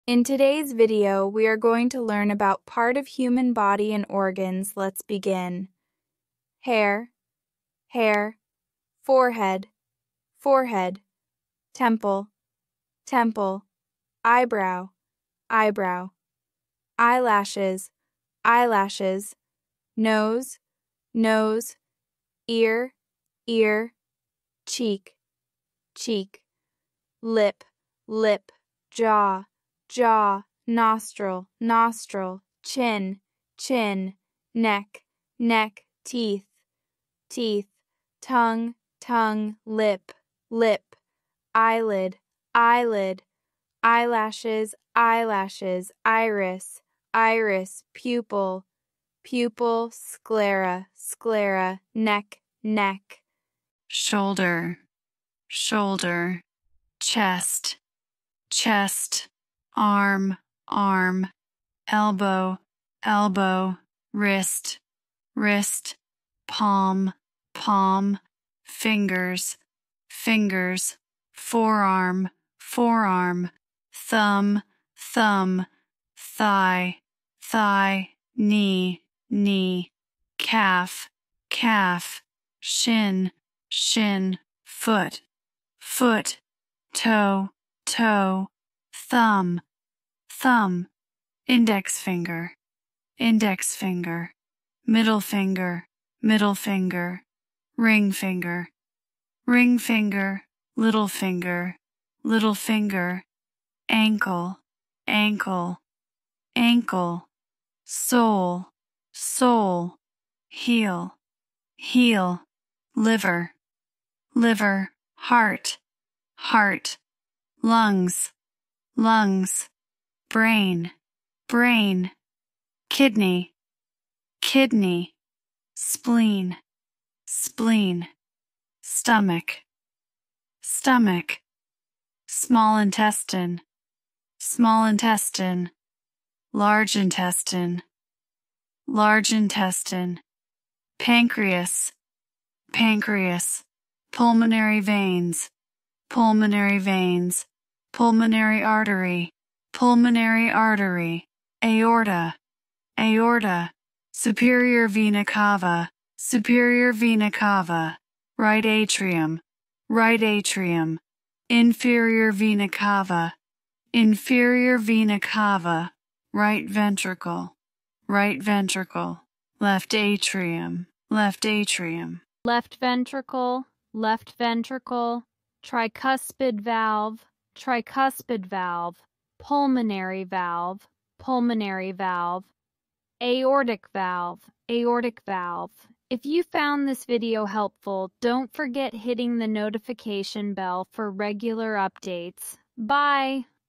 In today's video, we are going to learn about part of human body and organs. Let's begin. Hair, hair, forehead, forehead, temple, temple, eyebrow, eyebrow, eyelashes, eyelashes, nose, nose, ear, ear, cheek, cheek, lip, lip, jaw, jaw, nostril, nostril, chin, chin, neck, neck, teeth, teeth, tongue, tongue, lip, lip, eyelid, eyelid, eyelashes, eyelashes, iris, iris, pupil, pupil, sclera, sclera, neck, neck, shoulder, shoulder, chest, chest, arm, arm, elbow, elbow, wrist, wrist, palm, palm, fingers, fingers, forearm, forearm, thumb, thumb, thigh, thigh, knee, knee, calf, calf, shin, shin, foot, foot, toe, toe, thumb, thumb, index finger, middle finger, middle finger, ring finger, ring finger, little finger, little finger, ankle, ankle, ankle, sole, sole, heel, heel, liver, liver, heart, heart, lungs, lungs, brain, brain, kidney, kidney, spleen, spleen, stomach, stomach, small intestine, large intestine, large intestine, pancreas, pancreas, pulmonary veins, pulmonary veins, pulmonary artery, aorta, aorta, superior vena cava, right atrium, inferior vena cava, right ventricle, left atrium, left ventricle, tricuspid valve, pulmonary valve, aortic valve. If you found this video helpful, don't forget hitting the notification bell for regular updates. Bye!